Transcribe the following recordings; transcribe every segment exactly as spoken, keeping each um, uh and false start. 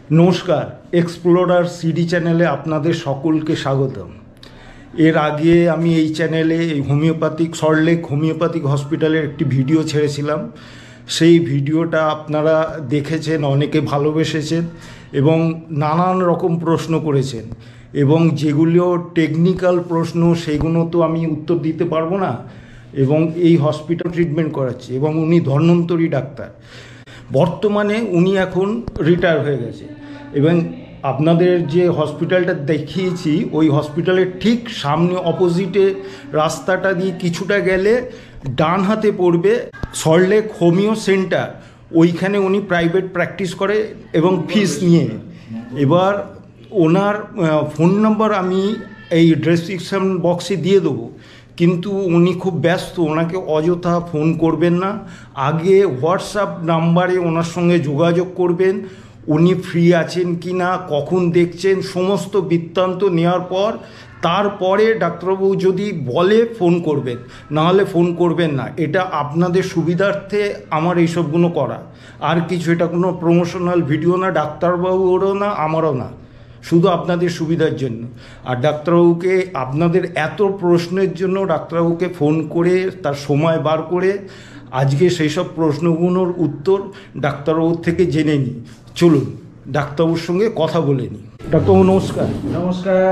নমস্কার, explorer CD চ্যানেলে আপনাদের সকলকে স্বাগতম। এর আগে আমি এই চ্যানেলে এই হোমিওপ্যাথিক সল্টলেক হোমিওপ্যাথিক হসপিটালের একটি ভিডিও ছেড়েছিলাম। সেই ভিডিওটা আপনারা দেখেছেন, অনেকে ভালোবেসেছেন এবং নানান রকম প্রশ্ন করেছেন, এবং যেগুলো টেকনিক্যাল প্রশ্ন সেগুলো তো আমি উত্তর দিতে পারবো না। এবং এই হসপিটাল ট্রিটমেন্ট করাচ্ছি এবং উনি ধন্বন্তরী ডাক্তার। বর্তমানে উনি এখন রিটায়ার হয়ে গেছে এবং আপনাদের যে হসপিটালটা দেখিয়েছি ওই হসপিটালের ঠিক সামনে অপোজিটে রাস্তাটা দিয়ে কিছুটা গেলে ডান হাতে পড়বে সল্টলেক হোমিও সেন্টার। ওইখানে উনি প্রাইভেট প্র্যাকটিস করে এবং ফিস নিয়ে। এবার ওনার ফোন নাম্বার আমি এই ডেসক্রিপশন বক্সে দিয়ে দেবো, কিন্তু উনি খুব ব্যস্ত, ওনাকে অযথা ফোন করবেন না। আগে হোয়াটসঅ্যাপ নাম্বারে ওনার সঙ্গে যোগাযোগ করবেন, উনি ফ্রি আছেন কি না, কখন দেখছেন, সমস্ত বৃত্তান্ত নেওয়ার পর তারপরে ডাক্তারবাবু যদি বলে ফোন করবেন, নাহলে ফোন করবেন না। এটা আপনাদের সুবিধার্থে আমার এইসবগুলো করা, আর কিছু এটা কোনো প্রমোশনাল ভিডিও না, ডাক্তারবাবুরও না, আমারও না, শুধু আপনাদের সুবিধার জন্য। আর ডাক্তারবাবুকে আপনাদের এত প্রশ্নের জন্য ডাক্তারবাবুকে ফোন করে তার সময় বার করে আজকে সেই সব প্রশ্নগুলোর উত্তর ডাক্তারবাবুর থেকে জেনে নিই। চলুন ডাক্তারবাবুর সঙ্গে কথা বলে নিই। ডাক্তারবাবু নমস্কার। নমস্কার।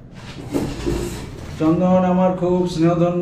চন্দন আমার খুব স্নেহধন্য,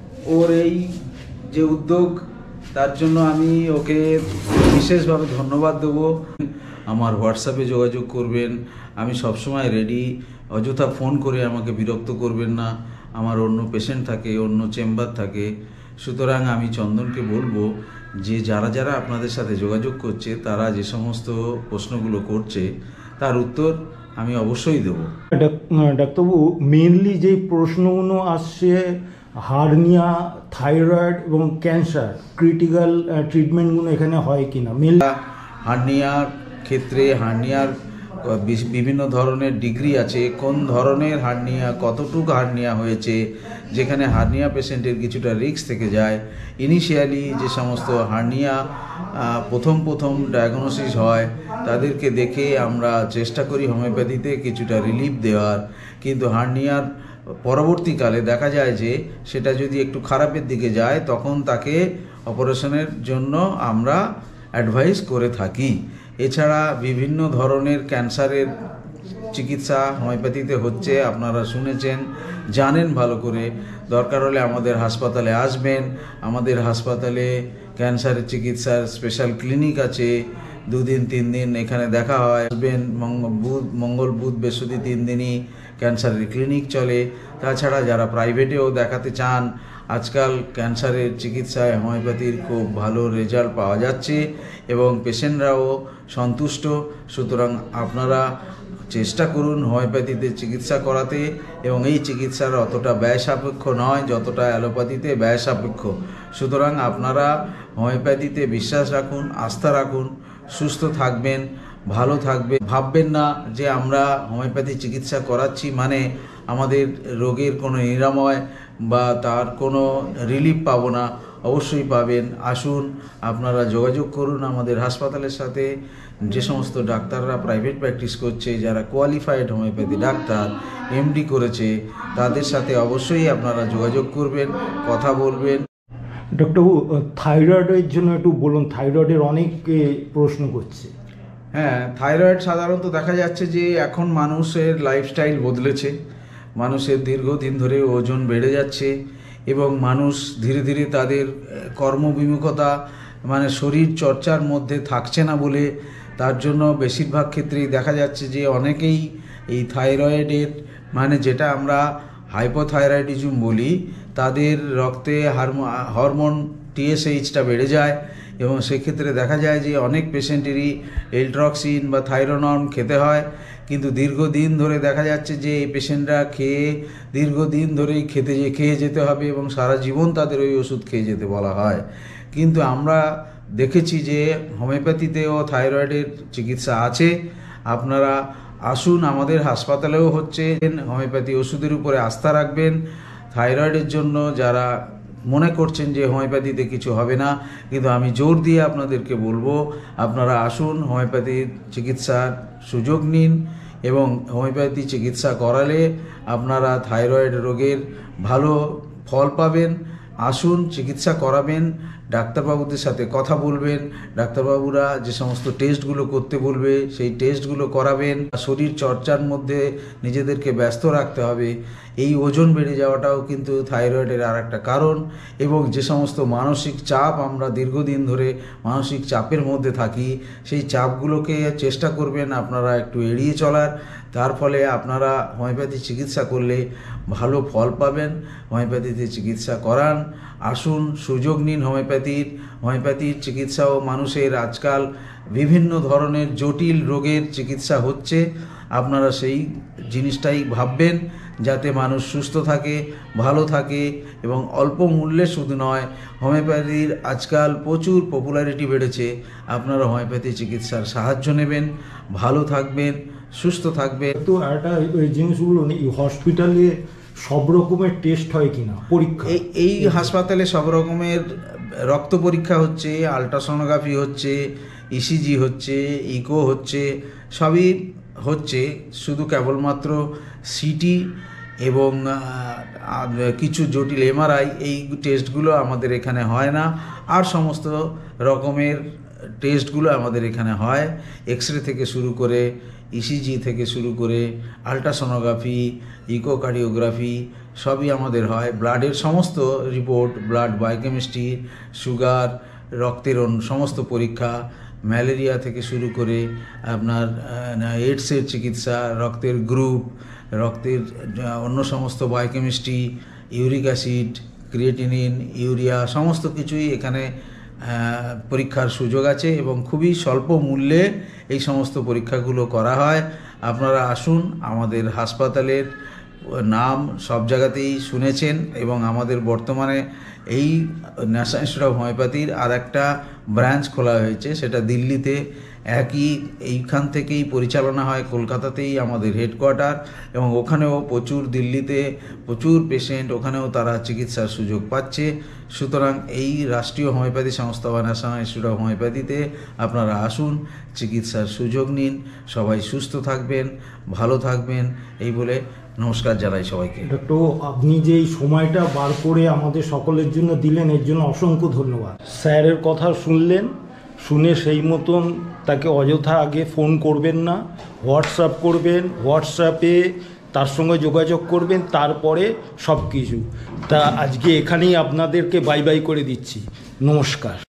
ওর এই যে উদ্যোগ তার জন্য আমি ওকে বিশেষভাবে ধন্যবাদ দেবো। আমার হোয়াটসঅ্যাপে যোগাযোগ করবেন, আমি সবসময় রেডি। অযথা ফোন করে আমাকে বিরক্ত করবেন না, আমার অন্য পেশেন্ট থাকে, অন্য চেম্বার থাকে। সুতরাং আমি চন্দনকে বলবো যে যারা যারা আপনাদের সাথে যোগাযোগ করছে তারা যে সমস্ত প্রশ্নগুলো করছে তার উত্তর আমি অবশ্যই দেবো। ডাক্তারবাবু, মেনলি যেই প্রশ্নগুলো আসছে হার্নিয়া, থাইরয়েড এবং ক্যান্সার, ক্রিটিক্যাল ট্রিটমেন্টগুলো এখানে হয় কিনা? মেন হার্নিয়ার ক্ষেত্রে হার্নিয়ার বিভিন্ন ধরনের ডিগ্রি আছে, কোন ধরনের হার্নিয়া, কতটুকু হার্নিয়া হয়েছে, যেখানে হার্নিয়া পেশেন্টের কিছুটা রিস্ক থেকে যায়। ইনিশিয়ালি যে সমস্ত হার্নিয়া প্রথম প্রথম ডায়াগনোসিস হয় তাদেরকে দেখে আমরা চেষ্টা করি হোমিওপ্যাথিতে কিছুটা রিলিফ দেওয়ার, কিন্তু হার্নিয়ার পরবর্তীকালে দেখা যায় যে সেটা যদি একটু খারাপের দিকে যায় তখন তাকে অপারেশনের জন্য আমরা অ্যাডভাইস করে থাকি। এছাড়া বিভিন্ন ধরনের ক্যান্সারের চিকিৎসা হোমিওপ্যাথিতে হচ্ছে, আপনারা শুনেছেন, জানেন ভালো করে। দরকার হলে আমাদের হাসপাতালে আসবেন, আমাদের হাসপাতালে ক্যান্সারের চিকিৎসার স্পেশাল ক্লিনিক আছে, দুদিন তিন দিন এখানে দেখা হয়। আসবেন, বুধ মঙ্গল বুধ বৃহস্পতি তিন দিনই ক্যান্সারের ক্লিনিক চলে। তাছাড়া যারা প্রাইভেটেও দেখাতে চান, আজকাল ক্যান্সারের চিকিৎসায় হোমিওপ্যাথির খুব ভালো রেজাল্ট পাওয়া যাচ্ছে এবং পেশেন্টরাও সন্তুষ্ট। সুতরাং আপনারা চেষ্টা করুন হোমিওপ্যাথিতে চিকিৎসা করাতে, এবং এই চিকিৎসার অতটা ব্যয় সাপেক্ষ নয় যতটা অ্যালোপ্যাথিতে ব্যয় সাপেক্ষ। সুতরাং আপনারা হোমিওপ্যাথিতে বিশ্বাস রাখুন, আস্থা রাখুন, সুস্থ থাকবেন, ভালো থাকবেন। ভাববেন না যে আমরা হোমিওপ্যাথি চিকিৎসা করাচ্ছি মানে আমাদের রোগের কোনো নিরাময় বা তার কোনো রিলিফ পাবো না। অবশ্যই পাবেন। আসুন, আপনারা যোগাযোগ করুন আমাদের হাসপাতালের সাথে। যে সমস্ত ডাক্তাররা প্রাইভেট প্র্যাকটিস করছে, যারা কোয়ালিফাইড হোমিওপ্যাথি ডাক্তার, এমডি করেছে, তাদের সাথে অবশ্যই আপনারা যোগাযোগ করবেন, কথা বলবেন। ডক্টরবাবু, থাইরয়েডের জন্য একটু বলুন, থাইরয়েডের অনেক প্রশ্ন করছে। হ্যাঁ, থাইরয়েড সাধারণত দেখা যাচ্ছে যে এখন মানুষের লাইফস্টাইল বদলেছে, মানুষের দীর্ঘদিন ধরে ওজন বেড়ে যাচ্ছে এবং মানুষ ধীরে ধীরে তাদের কর্মবিমুখতা মানে শরীর চর্চার মধ্যে থাকছে না বলে তার জন্য বেশিরভাগ ক্ষেত্রেই দেখা যাচ্ছে যে অনেকেই এই থাইরয়েডের মানে যেটা আমরা হাইপোথাইরয়েডিজম বলি, তাদের রক্তে হরমোন টিএসএইচটা বেড়ে যায় এবং সেক্ষেত্রে দেখা যায় যে অনেক পেশেন্টেরই এলট্রক্সিন বা থাইরোনর্ম খেতে হয়। কিন্তু দীর্ঘদিন ধরে দেখা যাচ্ছে যে এই পেশেন্টরা খেয়ে দীর্ঘদিন ধরেই খেতে যে খেয়ে যেতে হবে এবং সারা জীবন তাদের ওই ওষুধ খেয়ে যেতে বলা হয়। কিন্তু আমরা দেখেছি যে হোমিওপ্যাথিতেও থাইরয়েডের চিকিৎসা আছে। আপনারা আসুন, আমাদের হাসপাতালেও হচ্ছে। হোমিওপ্যাথি ওষুধের উপরে আস্থা রাখবেন। থাইরয়েডের জন্য যারা মনে করছেন যে হোমিওপ্যাথিতে কিছু হবে না, কিন্তু আমি জোর দিয়ে আপনাদেরকে বলবো আপনারা আসুন, হোমিওপ্যাথির চিকিৎসার সুযোগ নিন এবং হোমিওপ্যাথি চিকিৎসা করালে আপনারা থাইরয়েড রোগের ভালো ফল পাবেন। আসুন, চিকিৎসা করাবেন, ডাক্তারবাবুদের সাথে কথা বলবেন, ডাক্তারবাবুরা যে সমস্ত টেস্টগুলো করতে বলবে সেই টেস্টগুলো করাবেন। শরীর চর্চার মধ্যে নিজেদেরকে ব্যস্ত রাখতে হবে। এই ওজন বেড়ে যাওয়াটাও কিন্তু থাইরয়েডের আর একটা কারণ। এবং যে সমস্ত মানসিক চাপ, আমরা দীর্ঘদিন ধরে মানসিক চাপের মধ্যে থাকি, সেই চাপগুলোকে চেষ্টা করবেন আপনারা একটু এড়িয়ে চলার। তার ফলে আপনারা হোমিওপ্যাথি চিকিৎসা করলে ভালো ফল পাবেন। হোমিওপ্যাথিতে চিকিৎসা করান, আসুন, সুযোগ নিন হোমিওপ্যাথির। হোমিওপ্যাথির চিকিৎসাও মানুষের আজকাল বিভিন্ন ধরনের জটিল রোগের চিকিৎসা হচ্ছে। আপনারা সেই জিনিসটাই ভাববেন যাতে মানুষ সুস্থ থাকে, ভালো থাকে এবং অল্প মূল্যে শুধু নয়, হোমিওপ্যাথির আজকাল প্রচুর পপুলারিটি বেড়েছে। আপনারা হোমিওপ্যাথি চিকিৎসার সাহায্য নেবেন, ভালো থাকবেন, সুস্থ থাকবেন। তো একটা এই জিনিসগুলো নেই, হসপিটালে সব রকমের টেস্ট হয় কিনা, পরীক্ষা? এই এই হাসপাতালে সব রকমের রক্ত পরীক্ষা হচ্ছে, আলট্রাসোনোগ্রাফি হচ্ছে, ইসিজি হচ্ছে, ইকো হচ্ছে, সবই হচ্ছে। শুধু কেবলমাত্র সিটি এবং কিছু জটিল এমআরআই, এই টেস্টগুলো আমাদের এখানে হয় না। আর সমস্ত রকমের টেস্টগুলো আমাদের এখানে হয়, এক্স রে থেকে শুরু করে, ইসিজি থেকে শুরু করে, আলট্রাসোনোগ্রাফি, ইকোকার্ডিওগ্রাফি সবই আমাদের হয়। ব্লাডের সমস্ত রিপোর্ট, ব্লাড বায়োকেমিস্ট্রি, সুগার, রক্তের সমস্ত পরীক্ষা, ম্যালেরিয়া থেকে শুরু করে আপনার এইডসের চিকিৎসা, রক্তের গ্রুপ, রক্তের অন্য সমস্ত biochemistry, uric acid, creatinine, urea, সমস্ত কিছুই এখানে পরীক্ষার সুযোগ আছে এবং খুবই স্বল্প মূল্যে এই সমস্ত পরীক্ষাগুলো করা হয়। আপনারা আসুন, আমাদের হাসপাতালের নাম সব জায়গাতেই শুনেছেন এবং আমাদের বর্তমানে এই ন্যাশনাল ইনস্টিটিউট অফ হোমিওপ্যাথির আর একটা ব্রাঞ্চ খোলা হয়েছে, সেটা দিল্লিতে। একই এইখান থেকেই পরিচালনা হয়, কলকাতাতেই আমাদের হেডকোয়ার্টার, এবং ওখানেও প্রচুর, দিল্লিতে প্রচুর পেশেন্ট, ওখানেও তারা চিকিৎসার সুযোগ পাচ্ছে। সুতরাং এই রাষ্ট্রীয় হোমিওপ্যাথি সংস্থা বা ন্যাশনাল ইনস্টিটিউট অফ হোমিওপ্যাথিতে আপনারা আসুন, চিকিৎসার সুযোগ নিন, সবাই সুস্থ থাকবেন, ভালো থাকবেন, এই বলে নমস্কার জানাই সবাইকে। ডক্টর, আপনি যে এই সময়টা বার করে আমাদের সকলের জন্য দিলেন, এর জন্য অসংখ্য ধন্যবাদ। স্যারের কথা শুনলেন, শুনে সেই মতন তাকে অযথা আগে ফোন করবেন না, হোয়াটসঅ্যাপ করবেন, হোয়াটসঅ্যাপে তার সঙ্গে যোগাযোগ করবেন, তারপরে সব কিছু। তা আজকে এখানেই আপনাদেরকে বাই বাই করে দিচ্ছি। নমস্কার।